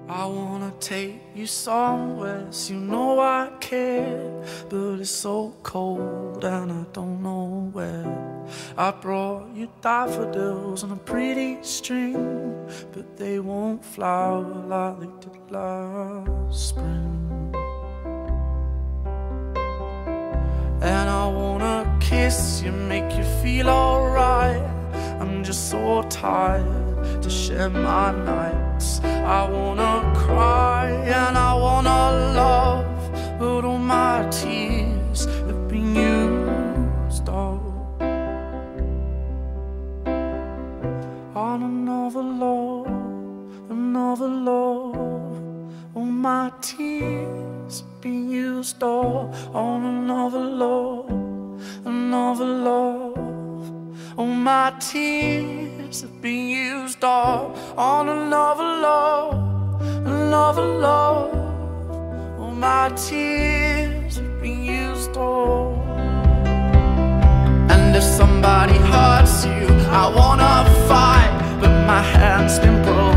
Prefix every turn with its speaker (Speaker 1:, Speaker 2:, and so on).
Speaker 1: I wanna take you somewhere, so you know I care, but it's so cold and I don't know where. I brought you daffodils on a pretty string, but they won't flower like they did last spring. And I wanna kiss you, make you feel alright. I'm just so tired to share my nights. I wanna cry and I wanna love, but all my tears have been used up on another love, another love. All my tears have been used up on another love, another love. All my tears have been used up on another love, another love. All my tears have been used up. And if somebody hurts you, I wanna fight, but my hand's been broken.